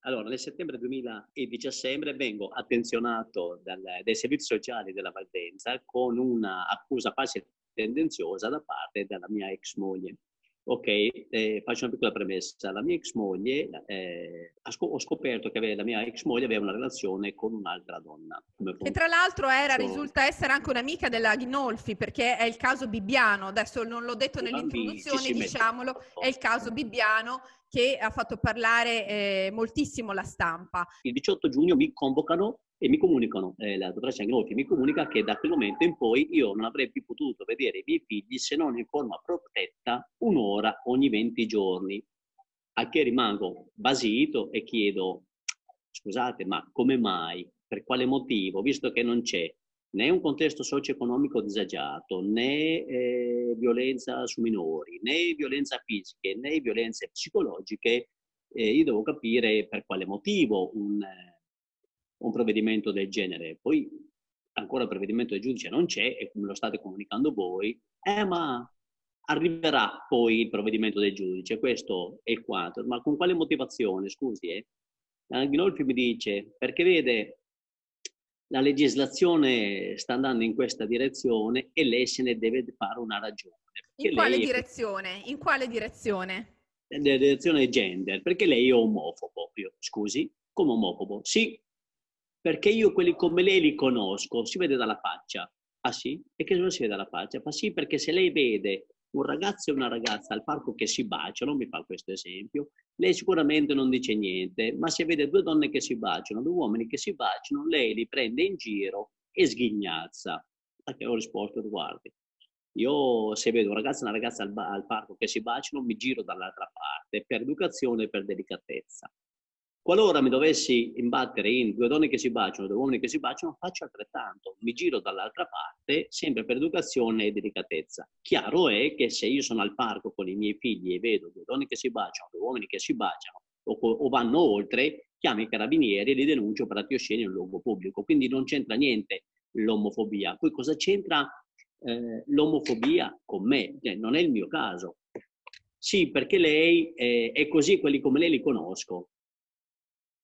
Allora, nel settembre 2017 vengo attenzionato dai servizi sociali della Valdenza con una accusa falsa e tendenziosa da parte della mia ex moglie. Ok, faccio una piccola premessa. La mia ex moglie, ho scoperto che la mia ex moglie aveva una relazione con un'altra donna. Che tra l'altro Sono risulta essere anche un'amica della Ghinolfi, perché è il caso Bibbiano. Adesso non l'ho detto nell'introduzione, amicissime. diciamolo, è il caso Bibbiano che ha fatto parlare moltissimo la stampa. Il 18 giugno mi convocano e mi comunicano, la dottoressa Angeloffi mi comunica che da quel momento in poi io non avrei più potuto vedere i miei figli se non in forma protetta un'ora ogni 20 giorni. A che rimango basito e chiedo, scusate, ma come mai? Per quale motivo? Visto che non c'è né un contesto socio-economico disagiato, né violenza su minori, né violenza fisiche, né violenze psicologiche, io devo capire per quale motivo un provvedimento del genere. Poi ancora il provvedimento del giudice non c'è e come lo state comunicando voi, ma arriverà poi il provvedimento del giudice, questo è quanto. Ma con quale motivazione, scusi? Ginolfi mi dice, perché vede, la legislazione sta andando in questa direzione e lei se ne deve fare una ragione. In Perché quale lei è direzione? In quale direzione? nella direzione gender, perché lei è omofobo. Io, scusi, come omofobo? Sì, perché io quelli come lei li conosco, si vede dalla faccia. Ah sì? E che non si vede dalla faccia? Ma sì, perché se lei vede un ragazzo e una ragazza al parco che si baciano, mi fa questo esempio, lei sicuramente non dice niente, ma se vede due donne che si baciano, due uomini che si baciano, lei li prende in giro e sghignazza. A che ho risposto, guardi, io se vedo un ragazzo e una ragazza al parco che si baciano, mi giro dall'altra parte, per educazione e per delicatezza. Qualora mi dovessi imbattere in due donne che si baciano, due uomini che si baciano, faccio altrettanto. Mi giro dall'altra parte, sempre per educazione e delicatezza. Chiaro è che se io sono al parco con i miei figli e vedo due donne che si baciano, due uomini che si baciano, o vanno oltre, chiamo i carabinieri e li denuncio per atti osceni in un luogo pubblico. Quindi non c'entra niente l'omofobia. Poi cosa c'entra l'omofobia con me? Non è il mio caso. Sì, perché lei è così, quelli come lei li conosco.